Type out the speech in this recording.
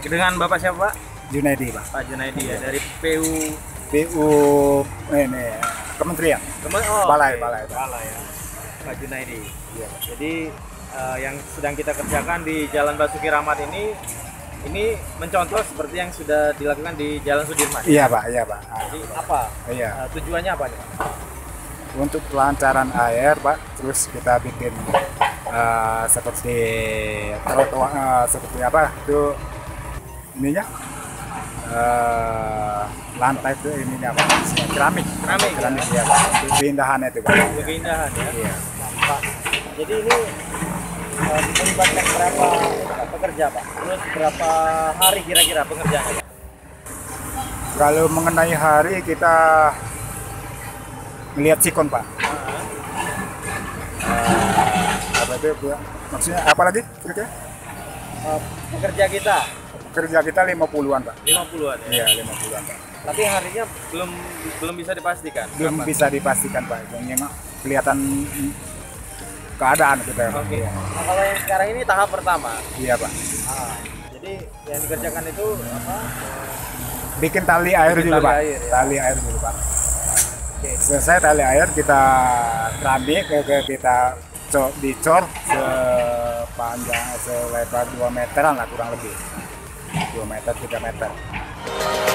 Dengan Bapak siapa, Pak? Junaidi, Pak. Pak Junaidi ya, dari PU PU ini Kementerian. Balai, oke. balai, Pak. Balai ya. Pak Junaidi. Iya, Pak. Jadi yang sedang kita kerjakan di Jalan Basuki Rahmat ini mencontoh seperti yang sudah dilakukan di Jalan Sudirman. Iya, Pak. Iya, Pak. Jadi apa? Iya. Tujuannya apa nih, Pak? Untuk kelancaran air, Pak. Terus kita bikin seperti trotoar, seperti apa itu ininya lantai itu ininya Pak. Keramik ya, Pak. Untuk keindahan itu, Pak. Untuk keindahan ya. Iya. Pak. Jadi ini melibatkan berapa pekerja, Pak? Terus berapa hari kira-kira pengerjaannya, Pak? Kalau mengenai hari kita melihat sikon, Pak. Apa itu Bu? Maksudnya apa lagi kira-kira? Pekerja kita Kerja kita 50-an, Pak. 50-an ya. Iya, 50-an, Pak. Tapi harinya belum bisa dipastikan. Belum Kapan? bisa dipastikan, Pak. Yang kelihatan keadaan kita. Oke. Iya. Nah, kalau yang sekarang ini tahap pertama. Iya, Pak. Jadi yang dikerjakan itu apa? Bikin tali air Bikin dulu, tali Pak. air, ya. Tali air dulu, Pak. Oke. Selesai tali air kita keramik, kita dicor sepanjang selebar 2 meteran lah kurang lebih. 2 meter, 3 meter.